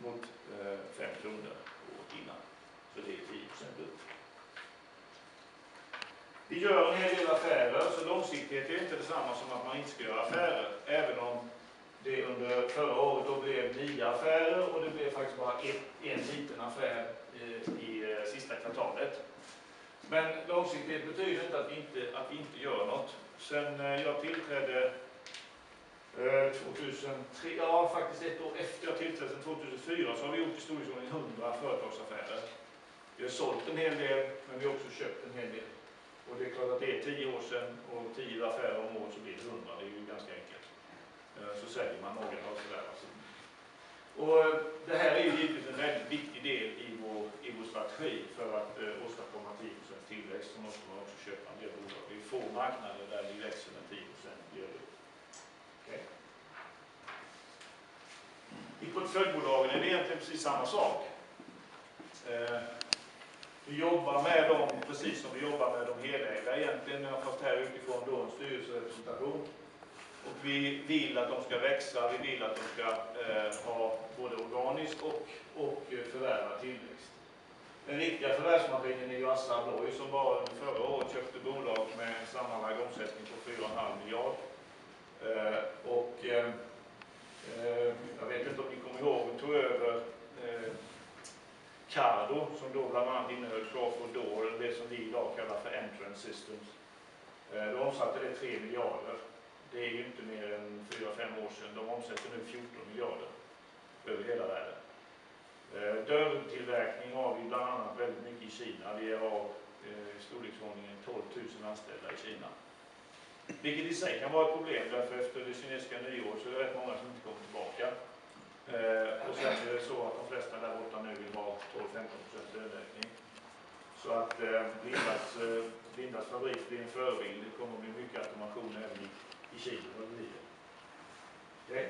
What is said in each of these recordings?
mot 5 kronor året innan. Så det är 10% upp. Vi gör en hel del affärer, så långsiktighet är inte detsamma som att man inte ska göra affärer. Även om det under förra året då blev 9 affärer och det blev faktiskt bara en liten affär i sista kvartalet. Men långsiktighet betyder inte att vi inte gör något. Sen jag tillträdde 2003, ja faktiskt ett år efter jag tillträdde 2004, så har vi gjort i storleksordning 100 företagsaffärer. Vi har sålt en hel del, men vi har också köpt en hel del. Och det är klart att det är 10 år sedan och 10 affärer om året så blir det 100, det är ju ganska enkelt. Så säljer man några och sådär. Och det här är ju givetvis en väldigt viktig del i vår strategi för att åstadkomma 10% tillväxt, så måste man också köpa en del bolag. Vi får marknader där vi växer med 10% gör det. Okay. I portföljbolagen är det egentligen precis samma sak. Vi jobbar med dem precis som vi jobbar med de helägda egentligen. Jag har fått här utifrån då en styrelserepresentation. Och vi vill att de ska växa, vi vill att de ska ha både organisk och förvärva tillväxt. Den riktiga förvärvsmaskinen är ju Assa Abloy som bara förra året köpte bolag med en sammanlagd omsättning på 4,5 miljard. Jag vet inte om ni kommer ihåg, vi tog över Cardo som då bland annat innehöll Crawford Door, det som vi idag kallar för Entrance Systems. Då omsatte det 3 miljarder. Det är ju inte mer än 4-5 år sedan. De omsätter nu 14 miljarder över hela världen. Dörrtillverkning har vi bland annat väldigt mycket i Kina. Vi har i storleksordningen 12 000 anställda i Kina. Vilket i sig kan vara ett problem, därför efter det kinesiska nyår så är det rätt många som inte kommer tillbaka. Och sen är det så att de flesta där borta nu vill ha 12-15% löneökning. Så att Lindas fabrik blir en förebild. Det kommer att bli mycket automation även i Kina. Okay.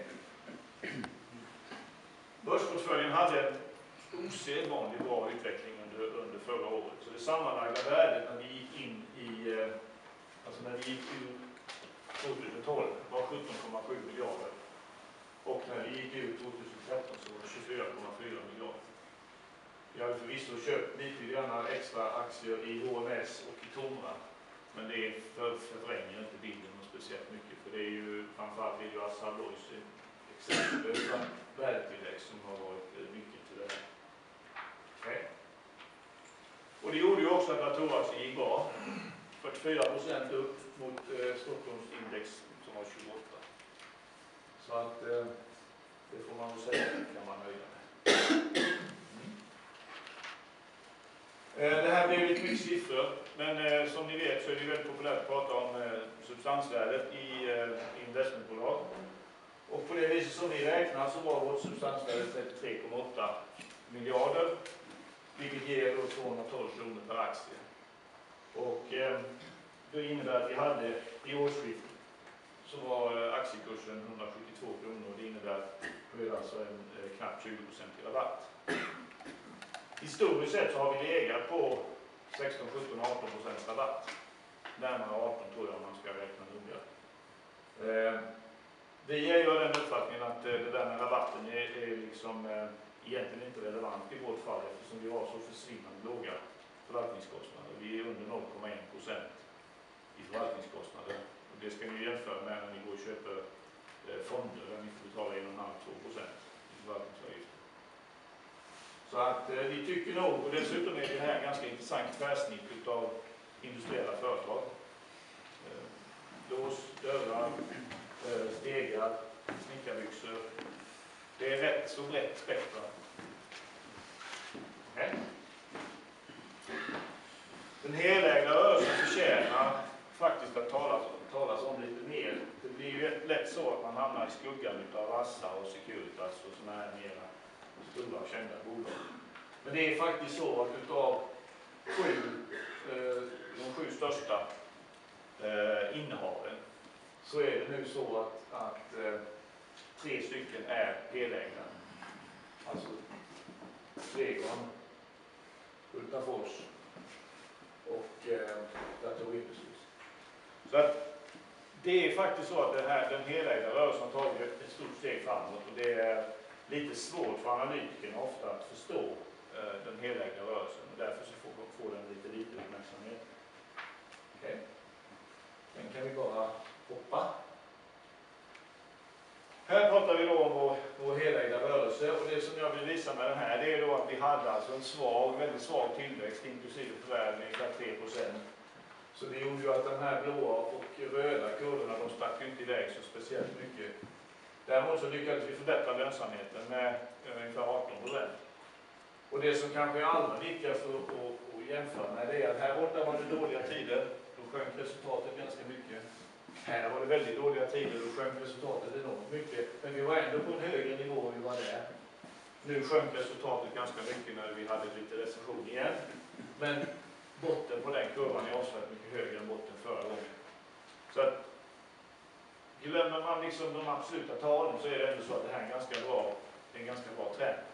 Börsportföljen hade en osedvanligt bra utveckling under förra året. Så det sammanlagda värdet när vi gick in när vi gick ur 2012 var 17,7 miljarder. Och när vi gick ut 2013 så var det 24,4 miljarder. Vi hade förvisso köpt lite grann extra aktier i HMS och i Tomra. Men det förvränger inte bilden speciellt mycket. För det är ju framförallt Assa Abloys exempellösa värdetillväxt som har varit mycket till det här. Okay. Och det gjorde ju också att datoraktien gick bra. 44% upp mot Stockholmsindex som var 28. Så att det får man väl säga kan man nöja med. Det här blir lite mycket siffror, men som ni vet så är det väldigt populärt att prata om substansvärdet i investmentbolag. Och på det viset som vi räknar så var vårt substansvärde 33,8 miljarder, vilket ger då 212 kronor per aktie. Och det innebär att vi hade i årsskiftet så var aktiekursen 172 kronor och det innebär att det är alltså en knappt 20% i rabatt. Historiskt sett så har vi legat på 16, 17, 18% rabatt. Närmare 18 tror jag om man ska räkna noga. Vi är ju av den uppfattningen att det där med rabatten är liksom egentligen inte relevant i vårt fall eftersom vi har så försvinnande låga förvaltningskostnader. Vi är under 0,1% i förvaltningskostnader. Och det ska ni jämföra med när ni går och köper fonder där ni får betala 1,5-2% i förvaltningsavgift. Så att vi tycker nog, och dessutom är det här ganska intressant tvärsnitt av industriella företag. Lås, dörrar, stegar, snickarbyxor. Det är rätt så brett spektra. Okay. Den helägda rörelsen förtjänar faktiskt att talas om lite mer. Det blir ju lätt så att man hamnar i skuggan av Assa och Securitas och sådana här mera stora och kända bolag. Men det är faktiskt så att utav de 7 största innehaven så är det nu så att 3 stycken är helägda. Alltså Swegon, Hultafors och Dator Industries. Så att det är faktiskt så att den helägda rörelsen har tagit ett stort steg framåt och det är lite svårt för analytikerna ofta att förstå den helägda rörelsen, och därför så får den lite uppmärksamhet. Okej. Sen kan vi bara hoppa. Här pratar vi då om vår helägda rörelse, och det som jag vill visa med den här, det är då att vi hade alltså en väldigt svag tillväxt inklusive förvärv med ungefär 3%. Så det gjorde ju att den här blåa och röda kurvorna, de stack ju inte iväg så speciellt mycket. Däremot så lyckades vi förbättra lönsamheten med ungefär 18%. Och det som kanske är allra viktigast att jämföra med, det är att här borta var det dåliga tider, då sjönk resultatet ganska mycket. Här var det väldigt dåliga tider, då sjönk resultatet enormt mycket. Men vi var ändå på en högre nivå än vi var där. Nu sjönk resultatet ganska mycket när vi hade lite recession igen. Men botten på den kurvan är avsevärt mycket högre än botten förra gången. Så att glömmer man liksom de absoluta talen, så är det ändå så att det här är en ganska bra trend.